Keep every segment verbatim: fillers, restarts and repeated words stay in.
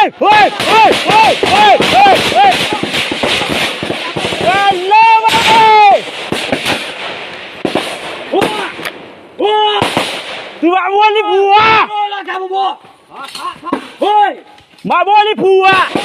เฮ้ยเฮ้ยเฮ้ยเฮ้ยเฮ้ยเฮ้ยกันเลยมาว้าว้าตัวมาบอลนี่ผัวเฮ้ยมาบอลนี่ผัว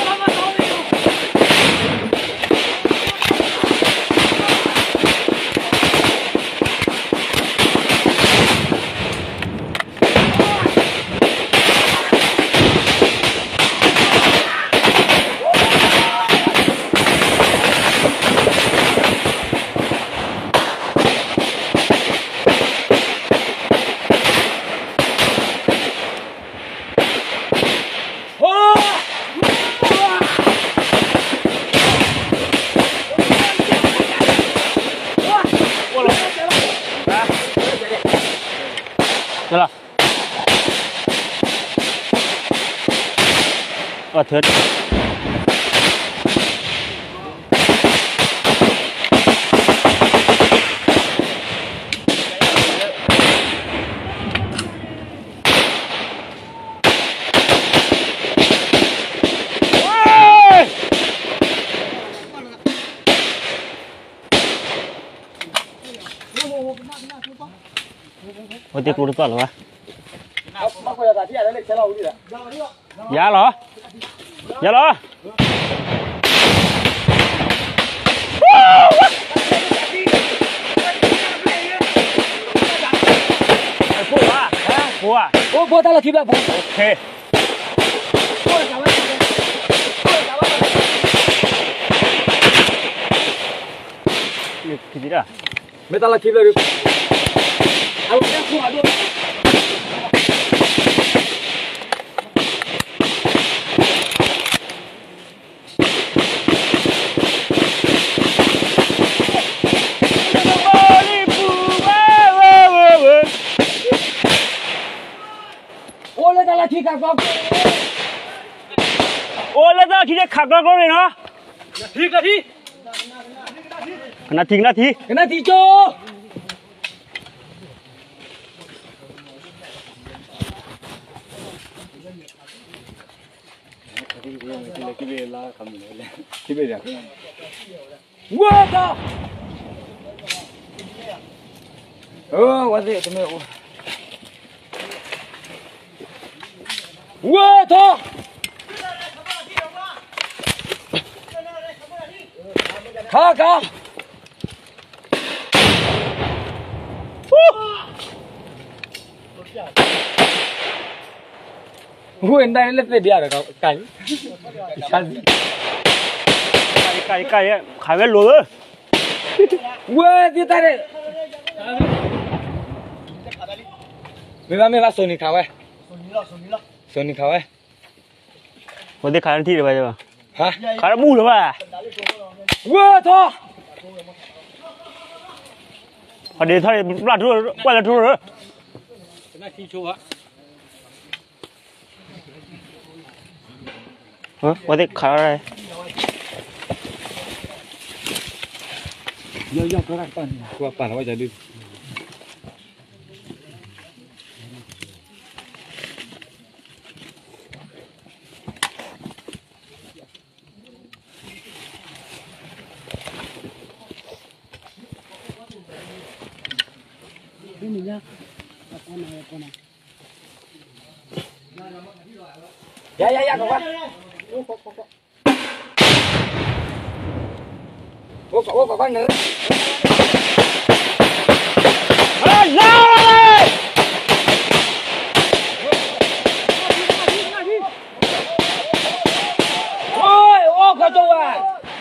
Rồi. Ờ thớt. Ôi tiếc luôn toàn rồi. Dạ lọ. Dạ lọ. Phụ à? Phụ à? Ô, phụ ta là thịt là phụ. Ok. Cái gì đó? Mấy ta là thịt là được. Hãy subscribe cho kênh Ghiền Mì Gõ để không bỏ lỡ những video hấp dẫn. Ôi lên ra khi để khạc ra con này nó. Thi cái thi. Cái nào thi cái nào thi. Cái nào thi cho. Cái về là không được. Cái về được. Wow đó. Ờ, quá dễ tụi mày. Wow đó. Khá khá. Ui, đây lên đây được không? Cái. Cái cái cái ấy, khai với lúa. Ui, đi tay đây. Mấy ba mấy ba Sony khao ấy. Sony khao ấy. Có thể khai thi được bây giờ. Hả? Khai đã bu được mà. Ui, thôi. Ở đây thôi, làm thua, quay là thua rồi. Cái này thi chua hả? Hả? Có thể khai ở đây. Yo yo cái bàn, qua bàn nó bây giờ đi. Ini ya, apa nama apa nama? Ya ya ya kawan. Oh kok kok kok. Oh kok oh kawan nữa. Hey, lari! Ôi, ô kau tu ah.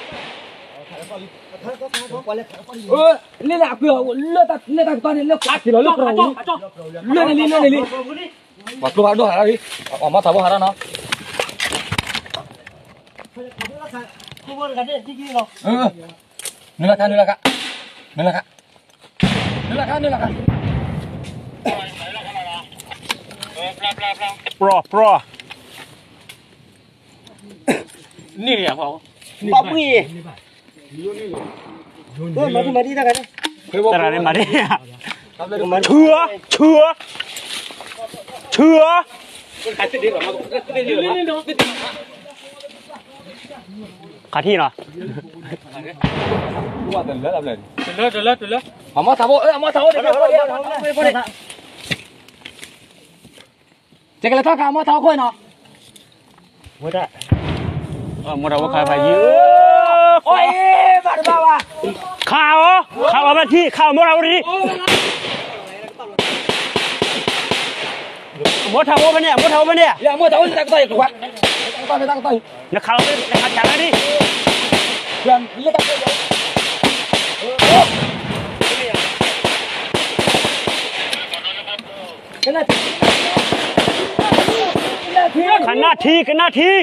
Ơ, lên lại cửa, lên ta lên ta toàn lên cắt thì nó lên rồi. Lên này đi, lên này đi. Bắt luôn đâu hả đi? Ở mắt tháo hả nó? Ừ. Nâng lại nâng lại nâng lại nâng lại nâng lại. Pro pro. Nè không? Bao nhiêu? Ôi mà đi mà đi ra cái này. Ra đây mà đi. Chưa chưa chưa ขาที่เนาะว่าแต่เลิศเลยเลิศเลิศเลิศเอามาทำโอ้เออเอามาทำโอ้เดี๋ยวเดี๋ยวเดี๋ยวเดี๋ยวจะกันเลยท่าขามาทำค่อยเนาะไม่ได้เออมาเราว่าใครไปยื้อโอ้ยบ้าบ้าว่ะข่าวข่าวมาที่ข่าวมาเราดิมดเท่าปะเนี่ยมดเท่าปะเนี่ยอย่ามดเท่าจะตักต่อยกว่าตักต่อยตักต่อยนักข่าวไม่นักข่าวจังเลยดิเพื่อนนี่ตักต่อยกันนาทีกันนาทีกันนาที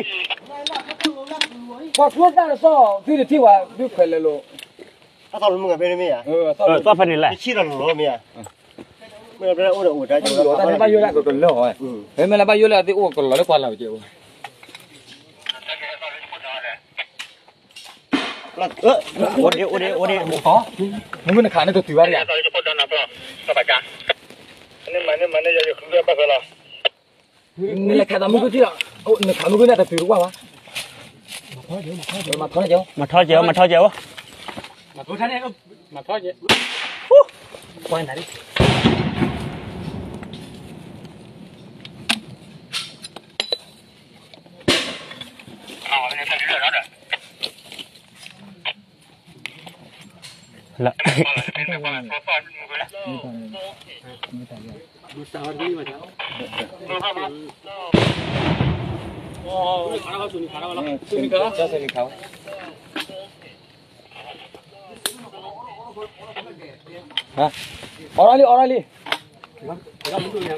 พอพูดได้แล้วซ้อที่ที่ว่าดูเคยเลยโลถ้าตอนมึงกับเพื่อนไม่อ่ะเออตอนพันนี่แหละชี้เราหรอไม่อ่ะเมื่อเราอุดอุดได้จุดเราแต่ไม่ยุ่งแล้วก็เลิกเลยเฮ้ยไม่ละไม่ยุ่งแล้วที่อ้วกก็หล่อได้กว่าเราเจ้าเออโอเดโอเดโอเดอ๋อมึงมันขาเนี่ยตัวตีว่าเนี่ยนี่แหละแค่ตามมึงก็ที่ละโอ้เนี่ยขามึงก็เนี่ยแต่ตีรู้ว่าวะมาทอดเจ้ามาทอดเจ้ามาทอดเจ้ามาทอดเนี่ยมาทอดเจ้าไปไหนดิละดูสาวนี่มาแล้วโอ้ขาเราสุนิขาเราแล้วสุนิขาจะสุนิขาฮะออราลีออราลี